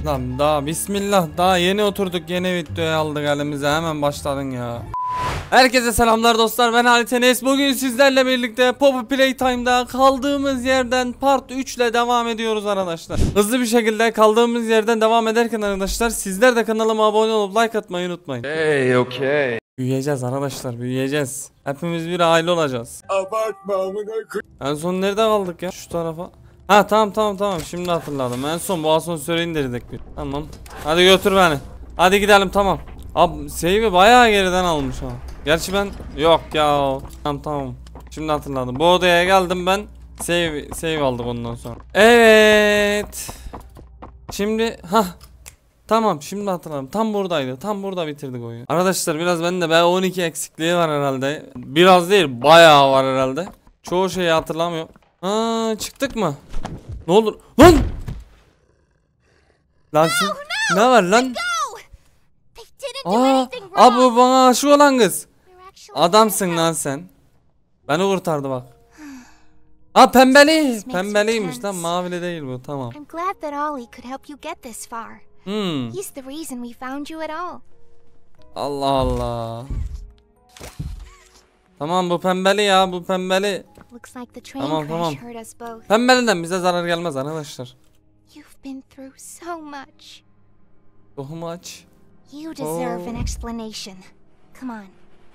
Lan daha bismillah, daha yeni oturduk, yeni videoyu aldık elimize, hemen başladın ya. Herkese selamlar dostlar, ben Halit Enes. Bugün sizlerle birlikte Poppy Playtime'da kaldığımız yerden part 3 ile devam ediyoruz arkadaşlar. Hızlı bir şekilde kaldığımız yerden devam ederken arkadaşlar, sizler de kanalıma abone olup like atmayı unutmayın. Hey, okay. Büyüyeceğiz arkadaşlar, büyüyeceğiz. Hepimiz bir aile olacağız. En son nerede kaldık ya? Şu tarafa. Ha tamam şimdi hatırladım. En son bu asansöre indirdik bir. Tamam. Hadi götür beni. Hadi gidelim, tamam. Abi save'i bayağı geriden almış ha. Gerçi ben yok ya. Tamam. Şimdi hatırladım. Bu odaya geldim ben. Save aldık ondan sonra. Evet. Şimdi tamam, şimdi hatırladım. Tam buradaydı. Tam burada bitirdik oyunu. Arkadaşlar biraz bende B12 eksikliği var herhalde. Biraz değil, bayağı var herhalde. Çoğu şeyi hatırlamıyorum. Çıktık mı? Ne olur lan? Lan ne var lan? Bu bana aşık olan kız. Adamsın lan sen. Beni kurtardı bak. Pembeliymiş lan, mavili değil bu, tamam. Allah Allah. Tamam, bu pembeli ya, bu pembeli. Tamam. Pembeliden bize zarar gelmez arkadaşlar. So much. You deserve an explanation. Come on.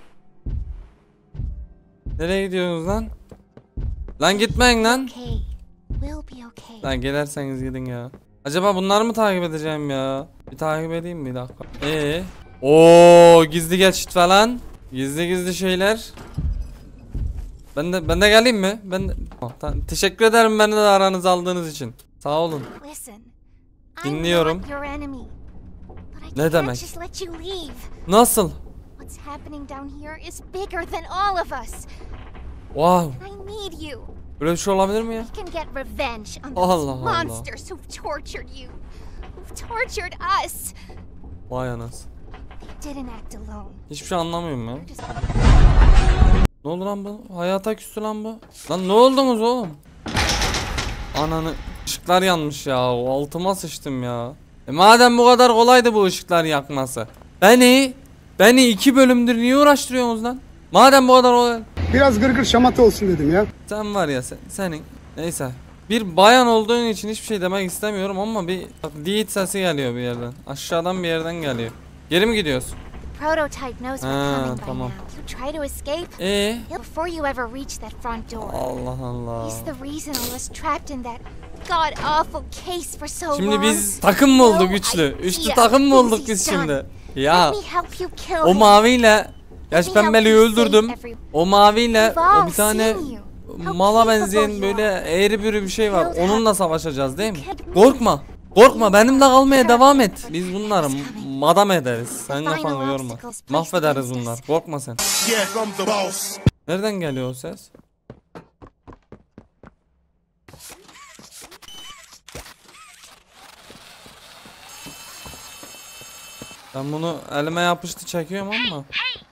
Nereye gidiyorsunuz lan? Lan gitmeyin lan. Okay. We'll be okay. Lan giderseniz gidin ya. Acaba bunları mı takip edeceğim ya? Bir takip edeyim mi, bir dakika. Gizli geçit falan. Gizli şeyler. Ben de geleyim mi? Teşekkür ederim beni de aranıza aldığınız için. Sağ olun. Dinliyorum. Ne demek? Nasıl? Wow. Böyle bir şey olabilir mi ya? Allah Allah. Vay anasını. Hiçbir şey anlamıyorum ya. Ne oldu lan bu? Hayata küstü lan bu. Lan ne oldunuz oğlum? Ananı. Işıklar yanmış ya. Altıma sıçtım ya. Madem bu kadar kolaydı bu ışıklar yakması. Beni 2 bölümdür niye uğraştırıyorsunuz lan? Madem bu kadar kolay. Biraz gırgır şamata olsun dedim ya. Sen var ya, senin. Neyse. Bir bayan olduğun için hiçbir şey demek istemiyorum ama bir diit sesi geliyor bir yerden. Aşağıdan bir yerden geliyor. Geri mi gidiyorsun? Prototype knows we're coming tamam. by now. You try to escape. Before you ever reach that front door. Allah Allah. He's the reason I was trapped in that god awful case for so long. Şimdi biz takım mı olduk üçlü? Üçlü takım mı olduk biz şimdi? Ya o maviyle, yaş pembeliği öldürdüm. O maviyle o bir tane mala benzeyen böyle eğri bürü bir şey var. Onunla savaşacağız değil mi? Korkma, benimle kalmaya devam et. Biz bunları madam ederiz. Sen kafanı yorma. Mahvederiz bunlar. Korkma sen. Nereden geliyor o ses? Ben bunu elime yapıştı çekiyorum ama.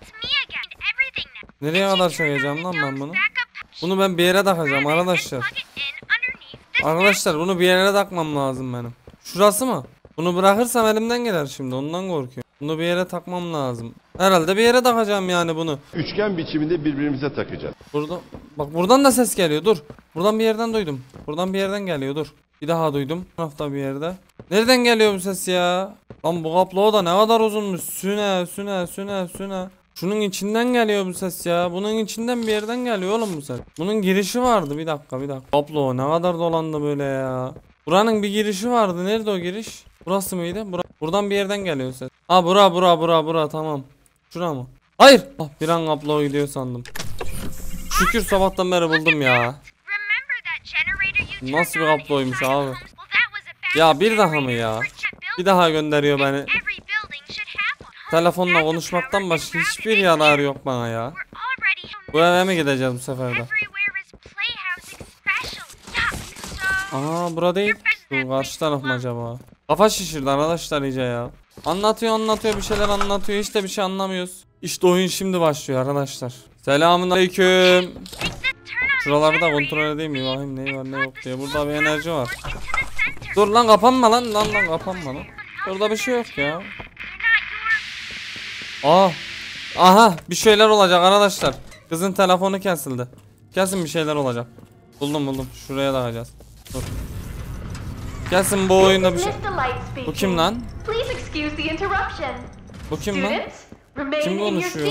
Nereye kadar çekeceğim lan ben bunu? Bunu ben bir yere takacağım arkadaşlar. Arkadaşlar bunu bir yere takmam lazım benim. Şurası mı? Bunu bırakırsam elimden gelir şimdi, ondan korkuyorum. Bunu bir yere takmam lazım. Herhalde bir yere takacağım yani bunu. Üçgen biçiminde birbirimize takacağız. Burada, bak buradan da ses geliyor, dur. Buradan bir yerden duydum. Buradan bir yerden geliyor, dur. Bir daha duydum. Bu tarafta bir yerde. Nereden geliyor bu ses ya? Lan bu kablo da ne kadar uzunmuş. Süne. Şunun içinden geliyor bu ses ya. Bunun içinden bir yerden geliyor oğlum bu ses. Bunun girişi vardı, bir dakika. Kablo ne kadar dolandı böyle ya. Buranın bir girişi vardı. Nerede o giriş? Burası mıydı? Buradan bir yerden geliyor ses. Bura tamam. Şura mı? Hayır. Bir an kablo gidiyor sandım. Şükür sabahtan beri buldum ya. Nasıl bir kabloymuş abi? Ya bir daha mı ya? Bir daha gönderiyor beni. Telefonla konuşmaktan başka hiçbir yararı yok bana ya. Bu eve mi gideceğiz bu sefer de? Bura değil. Şu karşı taraf mı acaba? Kafa şişirdi arkadaşlar iyice ya. Anlatıyor bir şeyler anlatıyor, hiç de bir şey anlamıyoruz. İşte oyun şimdi başlıyor arkadaşlar. Selamünaleyküm. Şuraları da kontrol edeyim mi, bakayım ne var ne yok diye. Burada bir enerji var. Dur lan kapanma lan kapanma lan. Orada bir şey yok ya. Aha bir şeyler olacak arkadaşlar. Kızın telefonu kesildi. Kesin bir şeyler olacak. Buldum. Şuraya takacağız. Dur. Kesin bu oyunda bir şey. Bu kim lan? Bu kim lan? Kim konuşuyor?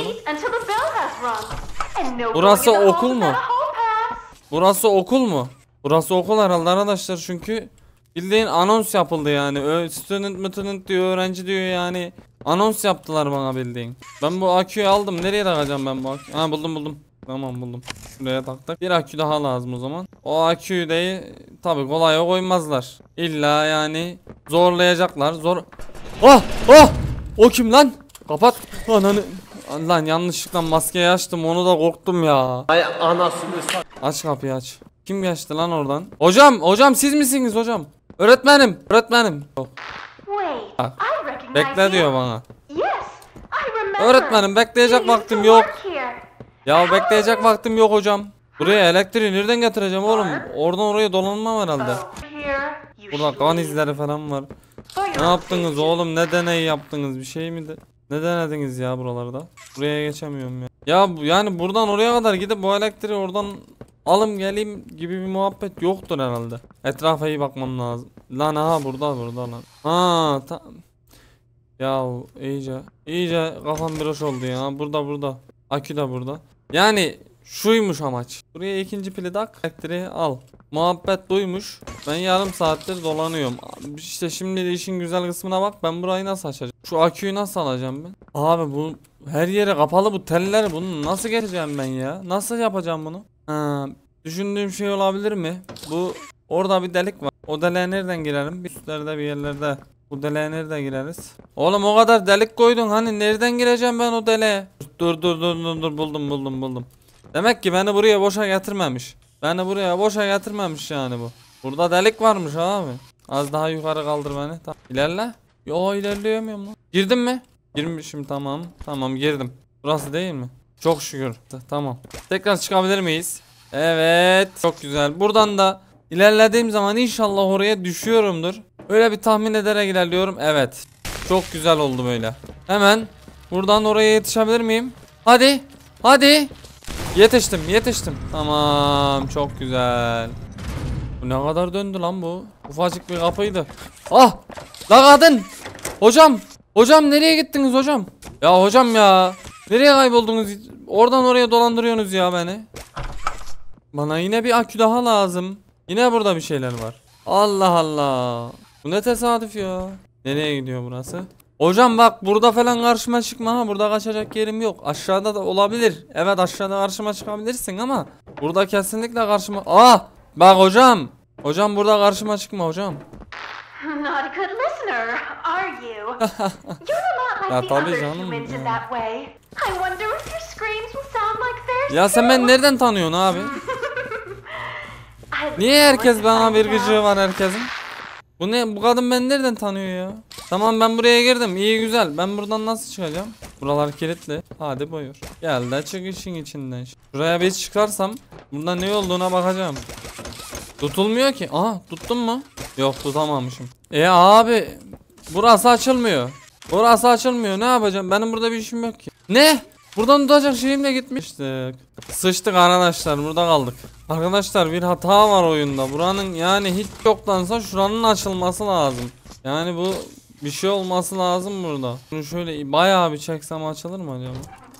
Burası okul mu? Burası okul mu? Burası okul herhalde arkadaşlar çünkü bildiğin anons yapıldı yani. Student diyor, öğrenci diyor yani. Anons yaptılar bana bildiğin. Ben bu aküyü aldım. Nereye takacağım ben bu aküyü? Ha buldum. Tamam buldum. Şuraya taktık. Bir akü daha lazım o zaman. O aküyü de tabi kolay koymazlar. İlla yani zorlayacaklar. Oh! O kim lan? Kapat. Ananı. Lan yanlışlıkla maskeyi açtım. Onu da korktum ya. Ay anasını. Aç kapıyı aç. Kim geçti lan oradan? Hocam siz misiniz hocam? Öğretmenim. Yok. Bekle diyor bana. Öğretmenim bekleyecek vaktim yok. Ya bekleyecek vaktim yok hocam. Buraya elektriği nereden getireceğim oğlum? Oradan oraya dolanmam herhalde. Burada kan izleri falan var. Ne yaptınız oğlum? Ne deney yaptınız? Bir şey mi de? Ne denediniz ya buralarda? Buraya geçemiyorum ya. Ya yani buradan oraya kadar gidip bu elektriği oradan alım geleyim gibi bir muhabbet yoktur herhalde. Etrafa iyi bakmam lazım. Lan aha burada lan. Ha tamam. Ya iyice kafam bir hoş oldu ya. Burada. Akü de burada. Yani şuymuş amaç. Buraya ikinci pili tak. Elektriği al. Muhabbet duymuş. Ben yarım saattir dolanıyorum. İşte şimdi de işin güzel kısmına bak. Ben burayı nasıl açacağım? Şu aküyü nasıl alacağım ben? Abi bu her yere kapalı bu teller. Bunu nasıl geçeceğim ben ya? Nasıl yapacağım bunu? Düşündüğüm şey olabilir mi? Bu orada bir delik var. O deliğe nereden girelim? Bir üstlerde bir yerlerde. Bu deliğe nereden gireriz? Oğlum o kadar delik koydun. Hani nereden gireceğim ben o deliğe? Dur buldum. Demek ki beni buraya boşa getirmemiş. Yani bu. Burada delik varmış abi. Az daha yukarı kaldır beni. Tamam. İlerle. Yo ilerleyemiyorum lan. Girdin mi? Girmişim tamam. Tamam girdim. Burası değil mi? Çok şükür. Tamam. Tekrar çıkabilir miyiz? Evet. Çok güzel. Buradan da ilerlediğim zaman inşallah oraya düşüyorumdur. Öyle bir tahmin ederek ilerliyorum. Evet. Çok güzel oldu böyle. Hemen buradan oraya yetişebilir miyim? Hadi. Yetiştim. Tamam. Çok güzel. Bu ne kadar döndü lan bu? Ufacık bir kapıydı. Ah! La kadın! Hocam nereye gittiniz hocam? Ya hocam ya. Nereye kayboldunuz? Oradan oraya dolandırıyorsunuz ya beni. Bana yine bir akü daha lazım. Yine burada bir şeyler var. Allah. Bu ne tesadüf ya. Nereye gidiyor burası? Hocam bak burada falan karşıma çıkma ha. Burada kaçacak yerim yok. Aşağıda da olabilir. Evet aşağıda karşıma çıkabilirsin ama burada kesinlikle karşıma... Bak hocam. Hocam burada karşıma çıkma hocam. Not a good listener, are you? You're a lot Ya like the tabii other canım. humans in that way. I wonder if your screams will sound like theirs. Ya sen beni nereden tanıyorsun abi? Niye herkes bana bir gıcığı var herkesin? Bu ne? Bu kadın beni nereden tanıyor ya? Tamam ben buraya girdim. İyi güzel. Ben buradan nasıl çıkacağım? Buralar kilitli. Hadi buyur. Gel de çık işin içinden. Şuraya bir çıkarsam bunda ne olduğuna bakacağım. Tutulmuyor ki. Aha tuttum mu? Yok tutamamışım. Abi burası açılmıyor. Ne yapacağım? Benim burada bir işim yok ki. Ne? Buradan tutacak şeyim de gitmiştik. Sıçtık arkadaşlar, burada kaldık. Arkadaşlar bir hata var oyunda. Buranın yani hiç yoktansa şuranın açılması lazım. Yani bu bir şey olması lazım burada. Bunu şöyle bayağı bir çeksem açılır mı acaba?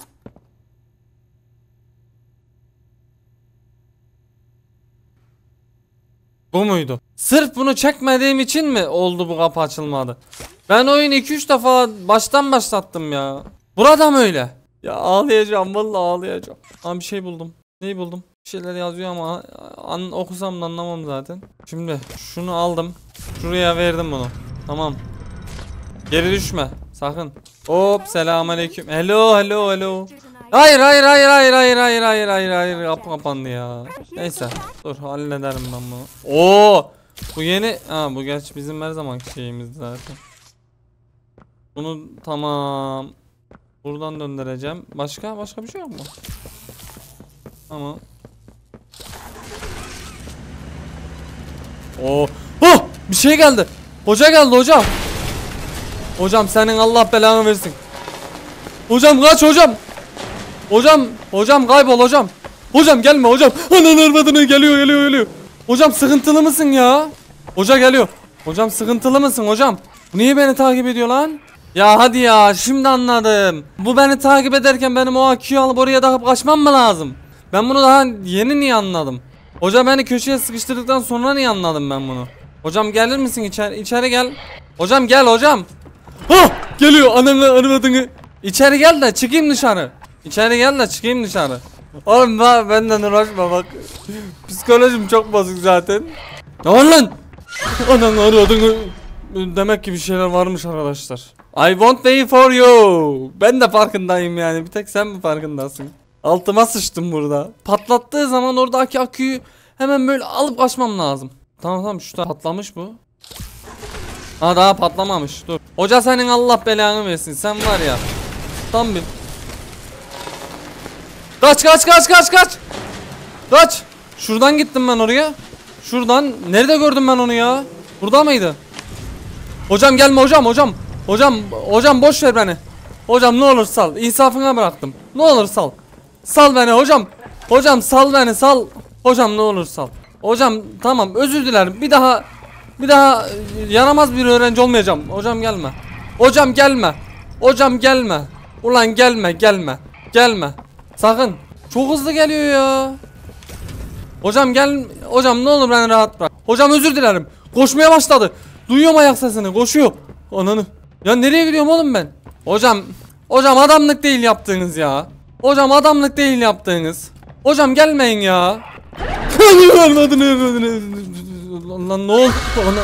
Bu muydu? Sırf bunu çekmediğim için mi oldu bu kapı açılmadı? Ben oyunu 2-3 defa baştan başlattım ya. Burada mı öyle? Ya ağlayacağım vallahi ağlayacağım. Bir şey buldum. Neyi buldum? Bir şeyler yazıyor ama okusam da anlamam zaten. Şimdi şunu aldım. Şuraya verdim bunu. Tamam. Geri düşme sakın. Hop selamünaleyküm. Hello. Hayır. Kapı kapandı ya. Neyse. Dur hallederim ben bunu. Bu yeni. Bu gerçi bizim her zamanki şeyimiz zaten. Bunu tamam. Buradan döndüreceğim. Başka bir şey yok mu? Tamam. Bir şey geldi. Hoca geldi hocam. Hocam senin Allah belanı versin. Hocam kaç hocam. Hocam kaybol hocam. Hocam gelme hocam. Ananı arvadını geliyor. Hocam sıkıntılı mısın ya? Hoca geliyor. Hocam sıkıntılı mısın hocam? Niye beni takip ediyor lan? Ya hadi ya, şimdi anladım. Bu beni takip ederken benim o AQ'yu alıp oraya takıp kaçmam mı lazım? Ben bunu daha yeni niye anladım? Hoca beni köşeye sıkıştırdıktan sonra niye anladım ben bunu? Hocam gelir misin içeri gel. Hocam gel hocam. Hah geliyor ananı arvadını. İçeri gel de çıkayım dışarı. İçeri gel de çıkayım dışarı. Oğlum benden uğraşma bak. Psikolojim çok bozuk zaten. Ne var lan? Ananı arvadını. Demek ki bir şeyler varmış arkadaşlar. I won't wait for you. Ben de farkındayım yani. Bir tek sen mi farkındasın? Altıma sıçtım burada. Patlattığı zaman oradaki aküyü hemen böyle alıp kaçmam lazım. Tamam şu da patlamış bu. Ha daha patlamamış. Dur. Hoca senin Allah belanı versin. Sen var ya. Tam bir. Kaç. Şuradan gittim ben oraya. Şuradan. Nerede gördüm ben onu ya? Burada mıydı? Hocam gelme hocam. Hocam boş ver beni. Hocam ne olur sal. İnsafına bıraktım. Ne olur sal. Sal beni hocam. Hocam sal beni sal. Hocam ne olur sal. Hocam tamam özür dilerim. Bir daha yaramaz bir öğrenci olmayacağım. Hocam gelme. Hocam gelme. Ulan gelme. Sakın. Çok hızlı geliyor ya. Hocam gel. Hocam ne olur beni rahat bırak. Hocam özür dilerim. Koşmaya başladı. Duyuyorum ayak sesini. Koşuyor. Ananı. Ya nereye gidiyorum oğlum ben? Hocam adamlık değil yaptığınız ya. Hocam gelmeyin ya. Lan ne oldu bana?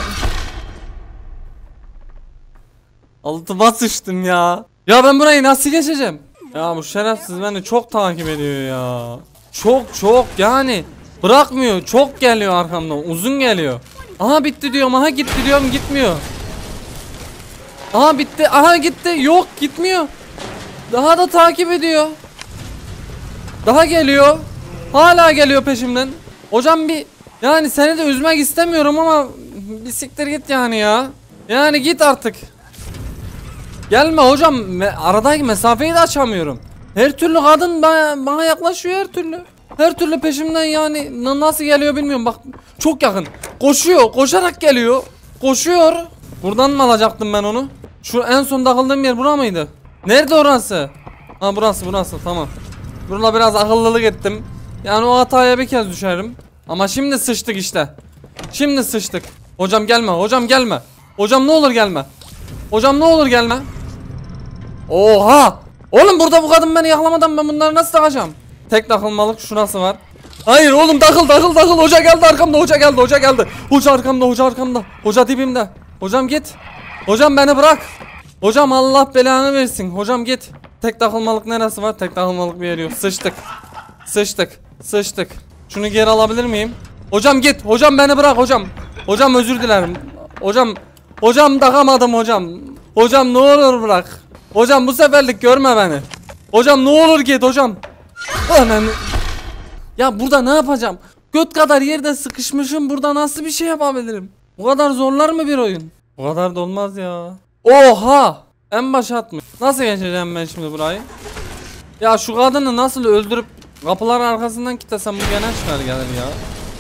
Altıma sıçtım ya. Ya ben burayı nasıl geçeceğim? Ya bu şerefsiz beni çok takip ediyor ya. Çok yani. Bırakmıyor. Çok geliyor arkamdan. Uzun geliyor. Aha bitti diyorum. Aha gitti diyorum. Gitmiyor. Aha bitti. Aha gitti. Yok gitmiyor. Daha da takip ediyor. Daha geliyor. Hala geliyor peşimden. Hocam bir yani seni de üzmek istemiyorum ama bir siktir git yani ya. Yani git artık. Gelme hocam. Aradaki mesafeyi de açamıyorum. Her türlü kadın bana yaklaşıyor her türlü. Her türlü peşimden yani nasıl geliyor bilmiyorum bak çok yakın. Koşarak geliyor. Koşuyor. Buradan mı alacaktım ben onu? Şu en son takıldığım yer bura mıydı? Nerede orası? Ha burası tamam. Burada biraz akıllılık ettim. Yani o hataya bir kez düşerim. Ama şimdi sıçtık işte. Hocam gelme. Hocam ne olur gelme. Oha! Oğlum burada bu kadın beni yakalamadan ben bunları nasıl takacağım? Tek takılmalık şurası var. Hayır oğlum takıl. Hoca geldi arkamda. Hoca arkamda. Hoca dibimde. Hocam git. Hocam beni bırak. Hocam Allah belanı versin. Hocam git. Tek takılmalık neresi var? Tek takılmalık bir yer yok. Sıçtık. Şunu geri alabilir miyim? Hocam git. Hocam beni bırak hocam. Hocam özür dilerim. Hocam takamadım hocam. Hocam ne olur bırak. Hocam bu seferlik görme beni. Hocam ne olur git hocam. Ananı. Ya burada ne yapacağım? Göt kadar yerde sıkışmışım. Burada nasıl bir şey yapabilirim? Bu kadar zorlar mı bir oyun? Bu kadar da olmaz ya. Oha! En başa atmış. Nasıl geçeceğim ben şimdi burayı? Ya şu kadını nasıl öldürüp kapıların arkasından kilitlesem bu gene çıkar gelir ya.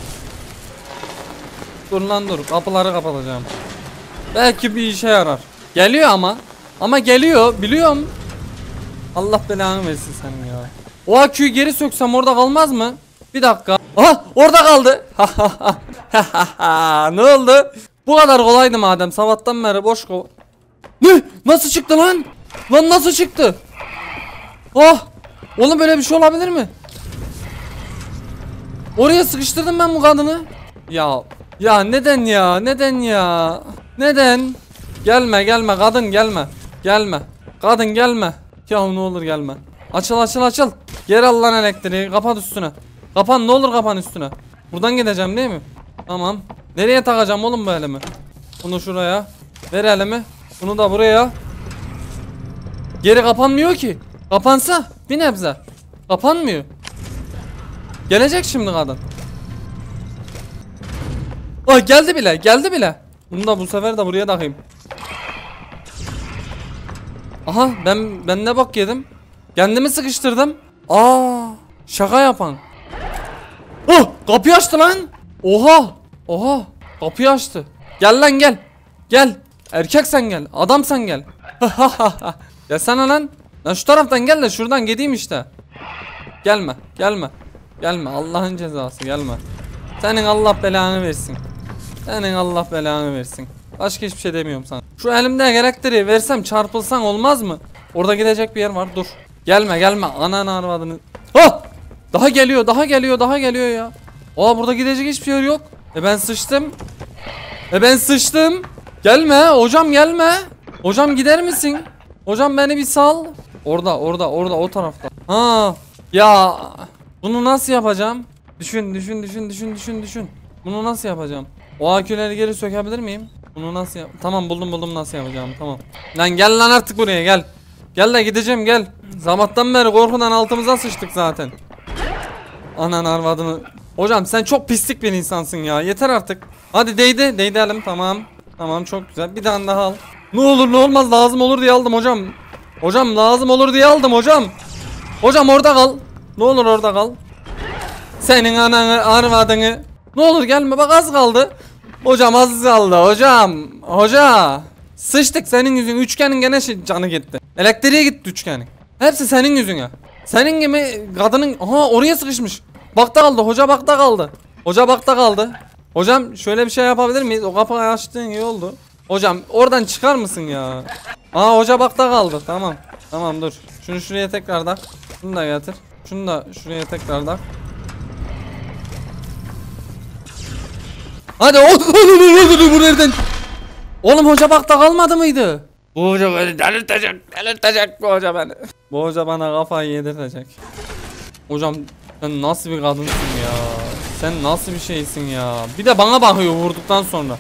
Dur. Kapıları kapatacağım. Belki bir işe yarar. Geliyor ama. Ama geliyor. Biliyorum. Allah belanı versin senin ya. O aküyü geri söksem orada kalmaz mı? Bir dakika. Aha orada kaldı. Ne oldu? Bu kadar kolaydı madem. Sabahtan beri boş kol. Ne? Nasıl çıktı lan? Lan nasıl çıktı? Oh! Oğlum böyle bir şey olabilir mi? Oraya sıkıştırdım ben bu kadını. Ya neden ya? Neden? Gelme kadın gelme. Kadın gelme. Ya ne olur gelme. Açıl. Geri al lan elektriği. Kapat üstüne. Kapan ne olur kapan üstüne. Buradan gideceğim değil mi? Tamam. Nereye takacağım oğlum bu elimi? Bunu şuraya. Ver elimi. Bunu da buraya. Geri kapanmıyor ki. Kapansa bir nebze. Kapanmıyor. Gelecek şimdi kadın. Oh geldi bile. Bunu da bu sefer de buraya takayım. Aha ben ne bak yedim. Kendimi sıkıştırdım. Aa, şaka yapan. Oh, kapıyı açtı lan. Oha. Oha, kapıyı açtı. Gel lan gel. Gel. Erkek sen gel. Adam sen gel. Ya sana lan. Lan şu taraftan gel de şuradan gideyim işte. Gelme, gelme. Gelme, Allah'ın cezası, gelme. Senin Allah belanı versin. Senin Allah belanı versin. Başka hiçbir şey demiyorum sana. Şu elimde elektriği versem çarpılsan olmaz mı? Orada gidecek bir yer var, dur. Gelme gelme, ananı arvadını. Ha! Daha geliyor, daha geliyor, daha geliyor ya. Aa, burada gidecek hiçbir yer yok. Ben sıçtım. Ben sıçtım. Gelme hocam, gelme. Hocam gider misin? Hocam beni bir sal. Orada o tarafta. Ha ya, bunu nasıl yapacağım? Düşün. Bunu nasıl yapacağım? O aküleri geri sökebilir miyim? Bunu nasıl yap? Tamam, buldum nasıl yapacağım, tamam. Lan gel lan artık buraya, gel. Gel de gideceğim, gel. Sabahtan beri korkudan altımıza sıçtık zaten. Anan arvadını. Hocam sen çok pislik bir insansın ya, yeter artık. Hadi değdi elim, tamam. Tamam, çok güzel, bir tane daha al. Ne olur ne olmaz, lazım olur diye aldım hocam. Hocam lazım olur diye aldım hocam. Hocam orada kal. Ne olur orada kal. Senin ananı arvadını. Ne olur gelme, bak az kaldı. Hocam az kaldı hocam. Hoca. Sıçtık senin yüzün, üçgenin gene canı gitti. Elektriğe gitti üçgenin. Hepsi senin yüzüne. Senin gibi kadının, aha oraya sıkışmış. Bakta kaldı hoca, bakta kaldı. Hoca bakta kaldı. Hocam şöyle bir şey yapabilir miyiz? O kapıyı açtığın iyi oldu. Hocam oradan çıkar mısın ya? Aa, hoca bakta kaldı, tamam. Tamam dur. Şunu şuraya tekrar tak. Şunu da getir. Şunu da şuraya tekrar tak. Hadi bu nereden? Oğlum hoca bakta kalmadı mıydı? Bu hoca beni delirtecek bu hoca beni. Bu hoca bana kafayı yedirtecek. Hocam sen nasıl bir kadınsın ya? Sen nasıl bir şeysin ya? Bir de bana bakıyor vurduktan sonra.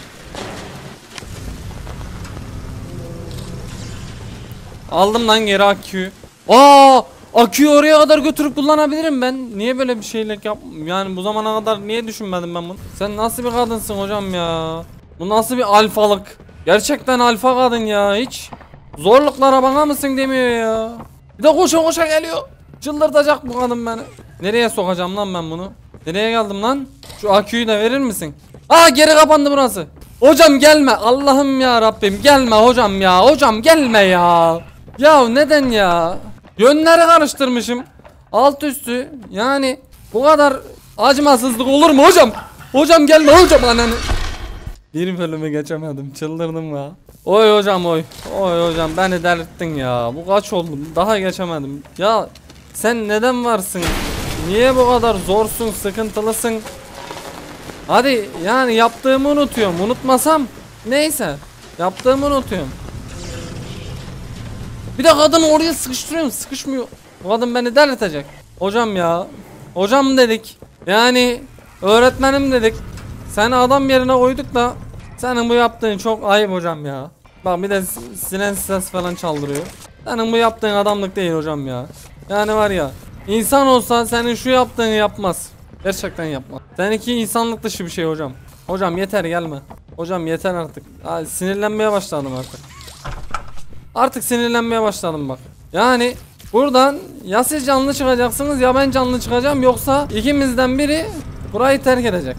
Aldım lan geri aküyü. Aa, aküyü oraya kadar götürüp kullanabilirim ben. Niye böyle bir şeylik yap? Yani bu zamana kadar niye düşünmedim ben bunu? Sen nasıl bir kadınsın hocam ya? Bu nasıl bir alfalık? Gerçekten alfa kadın ya, hiç zorluklara bana mısın demiyor ya. Bir de koşa geliyor. Çıldırtacak bu kadın beni. Nereye sokacağım lan ben bunu? Nereye geldim lan? Şu aküyü de verir misin? Aa, geri kapandı burası. Hocam gelme, Allah'ım ya Rabbim, gelme hocam ya. Hocam gelme ya. Ya neden ya? Yönleri karıştırmışım. Alt üstü. Yani bu kadar acımasızlık olur mu hocam? Hocam gelme hocam, ananı. Bir bölümü geçemedim, çıldırdım ya. Oy hocam oy. Oy hocam beni delirttin ya. Bu kaç oldu? Daha geçemedim. Ya sen neden varsın? Niye bu kadar zorsun, sıkıntılısın? Hadi yani yaptığımı unutuyorum. Unutmasam neyse. Yaptığımı unutuyorum. Bir de kadını oraya sıkıştırıyorum, sıkışmıyor. Bu kadın beni delirtecek. Hocam ya. Hocam dedik. Yani öğretmenim dedik. Seni adam yerine koyduk da senin bu yaptığın çok ayıp hocam ya. Bak bir de siren ses falan çaldırıyor. Senin bu yaptığın adamlık değil hocam ya. Yani var ya, insan olsa senin şu yaptığını yapmaz. Gerçekten yapmaz. Seninki insanlık dışı bir şey hocam. Hocam yeter, gelme. Hocam yeter artık. Ay, sinirlenmeye başladım artık. Artık sinirlenmeye başladım bak. Yani buradan ya siz canlı çıkacaksınız ya ben canlı çıkacağım, yoksa ikimizden biri burayı terk edecek.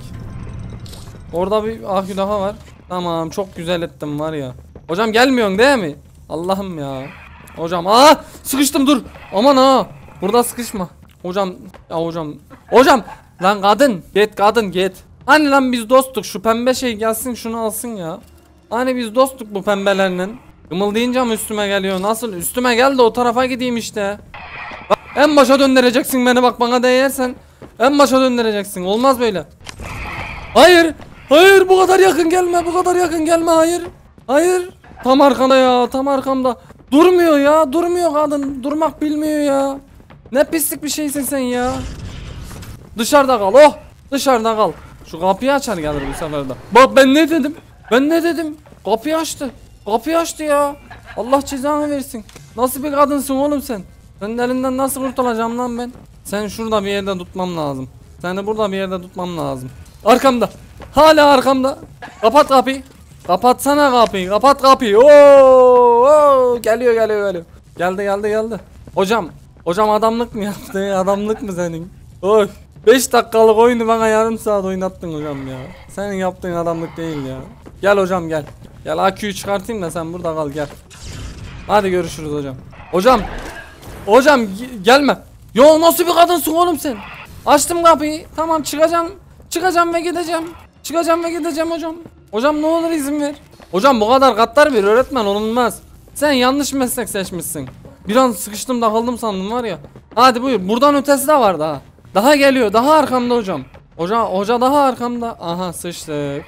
Orada bir akü daha var. Tamam, çok güzel ettim var ya. Hocam gelmiyorsun değil mi? Allah'ım ya. Hocam sıkıştım, dur. Aman ha. Burada sıkışma. Hocam ya hocam. Hocam lan kadın git, kadın git. Hani lan biz dostuk, şu pembe şey gelsin şunu alsın ya. Hani biz dostuk bu pembelerle. Gımıldayınca mı üstüme geliyor? Nasıl? Üstüme gel de o tarafa gideyim işte. Bak, en başa döndüreceksin beni, bak bana değersen. En başa döndüreceksin. Olmaz böyle. Hayır. Hayır, bu kadar yakın gelme. Bu kadar yakın gelme. Hayır. Hayır. Tam arkamda ya. Tam arkamda. Durmuyor ya. Durmuyor kadın. Durmak bilmiyor ya. Ne pislik bir şeysin sen ya. Dışarıda kal. Oh. Dışarıda kal. Şu kapıyı açar gelir bu sefer de. Bak ben ne dedim? Ben ne dedim? Kapıyı açtı. Kapıyı açtı ya. Allah cezanı versin. Nasıl bir kadınsın oğlum sen? Senin elinden nasıl kurtulacağım lan ben? Sen şurada bir yerde tutmam lazım. Seni burada bir yerde tutmam lazım. Arkamda. Hala arkamda. Kapat kapıyı. Kapatsana kapıyı. Kapat kapıyı. Oo, geliyor. Geldi. Hocam adamlık mı yaptı? Adamlık mı senin? Oy. 5 dakikalık oyunu bana yarım saat oynattın hocam ya. Senin yaptığın adamlık değil ya. Gel hocam gel. Gel AQ'yu çıkartayım da sen burada kal gel. Hadi görüşürüz hocam. Hocam gelme. Yo nasıl bir kadınsın oğlum sen? Açtım kapıyı. Tamam çıkacağım. Çıkacağım ve gideceğim hocam. Hocam ne olur izin ver. Hocam bu kadar gaddar bir öğretmen olunmaz. Sen yanlış meslek seçmişsin. Bir an sıkıştım da kaldım sandım var ya. Hadi buyur. Buradan ötesi de var daha. Daha geliyor. Daha arkamda hocam. Hoca daha arkamda. Aha sıçtık.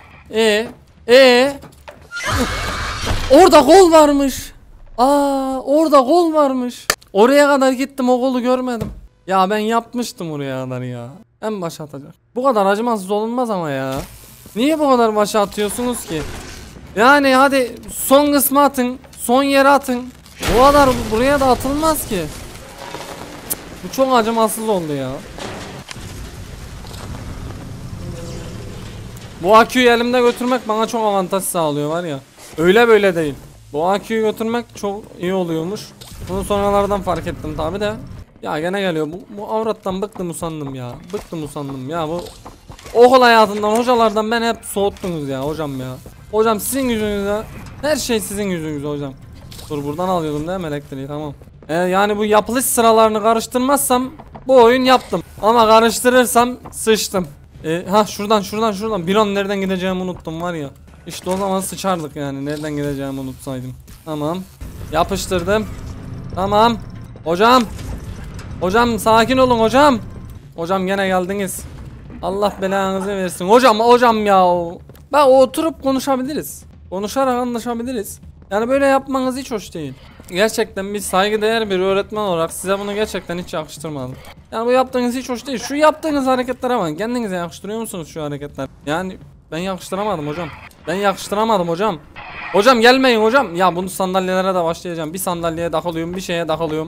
Orada kol varmış. Orada kol varmış. Oraya kadar gittim o kolu görmedim. Ya ben yapmıştım oraya kadar ya. En başa atacak. Bu kadar acımasız olunmaz ama ya. Niye bu kadar başa atıyorsunuz ki? Yani hadi son kısmı atın. Son yere atın. Bu kadar buraya da atılmaz ki. Bu çok acımasız oldu ya. Bu AQ'yu elimde götürmek bana çok avantaj sağlıyor var ya. Öyle böyle değil. Bu AQ'yu götürmek çok iyi oluyormuş. Bunu sonralardan fark ettim tabi de. Ya gene geliyor. Bu avrattan bıktım usandım ya. Bu okul hayatından hocalardan ben hep soğuttunuz ya hocam ya. Hocam sizin yüzünüzden. Her şey sizin yüzünüzde hocam. Dur buradan alıyordum değil mi elektriği tamam. Yani bu yapılış sıralarını karıştırmazsam bu oyun yaptım. Ama karıştırırsam sıçtım. Şuradan. Bir an nereden gideceğimi unuttum var ya. İşte o zaman sıçardık yani nereden gideceğimi unutsaydım. Tamam. Yapıştırdım. Tamam. Hocam sakin olun hocam. Hocam gene geldiniz. Allah belanızı versin. Hocam ya. Bak oturup konuşabiliriz. Konuşarak anlaşabiliriz. Yani böyle yapmanız hiç hoş değil. Gerçekten bir saygıdeğer bir öğretmen olarak size bunu gerçekten hiç yakıştırmadım. Yani bu yaptığınız hiç hoş değil. Şu yaptığınız hareketlere bakın. Kendinize yakıştırıyor musunuz şu hareketler? Yani ben yakıştıramadım hocam. Hocam gelmeyin hocam. Ya bunu sandalyelere de başlayacağım. Bir sandalyeye takılıyorum, bir şeye takılıyorum.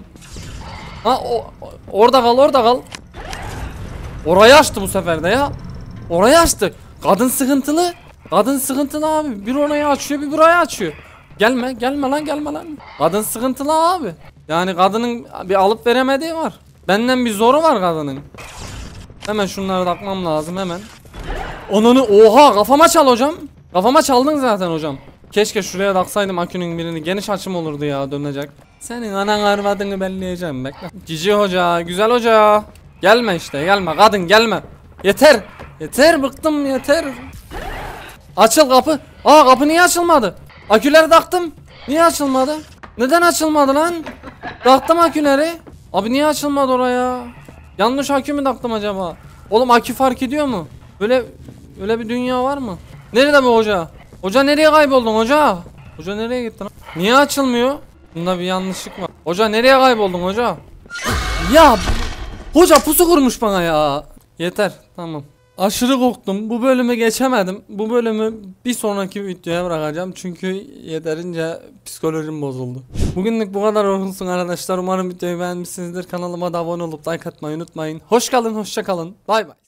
Orada kal. Orayı açtı bu sefer de ya. Orayı açtı. Kadın sıkıntılı abi. Bir orayı açıyor, bir burayı açıyor. Gelme lan. Kadın sıkıntılı abi. Yani kadının bir alıp veremediği var. Benden bir zoru var kadının. Hemen şunları takmam lazım hemen. Oha kafama çal hocam. Kafama çaldın zaten hocam. Keşke şuraya taksaydım akünün birini. Geniş açım olurdu ya dönecek. Senin anan arvadını belleyeceğim bekle. Cici hoca, güzel hoca. Gelme kadın gelme. Yeter bıktım yeter. Açıl kapı. Kapı niye açılmadı? Aküleri taktım. Niye açılmadı? Neden açılmadı lan? Taktım aküleri. Abi niye açılmadı oraya? Yanlış akü mü taktım acaba? Oğlum akü fark ediyor mu? Öyle bir dünya var mı? Nerede bu hoca? Hoca nereye kayboldun hoca? Hoca nereye gittin? Niye açılmıyor? Bunda bir yanlışlık var. Hoca nereye kayboldun hoca? Ya hoca pusu kurmuş bana ya. Yeter tamam. Aşırı korktum. Bu bölümü geçemedim. Bu bölümü bir sonraki videoya bırakacağım. Çünkü yeterince psikolojim bozuldu. Bugünlük bu kadar olsun arkadaşlar. Umarım videoyu beğenmişsinizdir. Kanalıma da abone olup like atmayı unutmayın. Hoş kalın, hoşça kalın. Bay bay.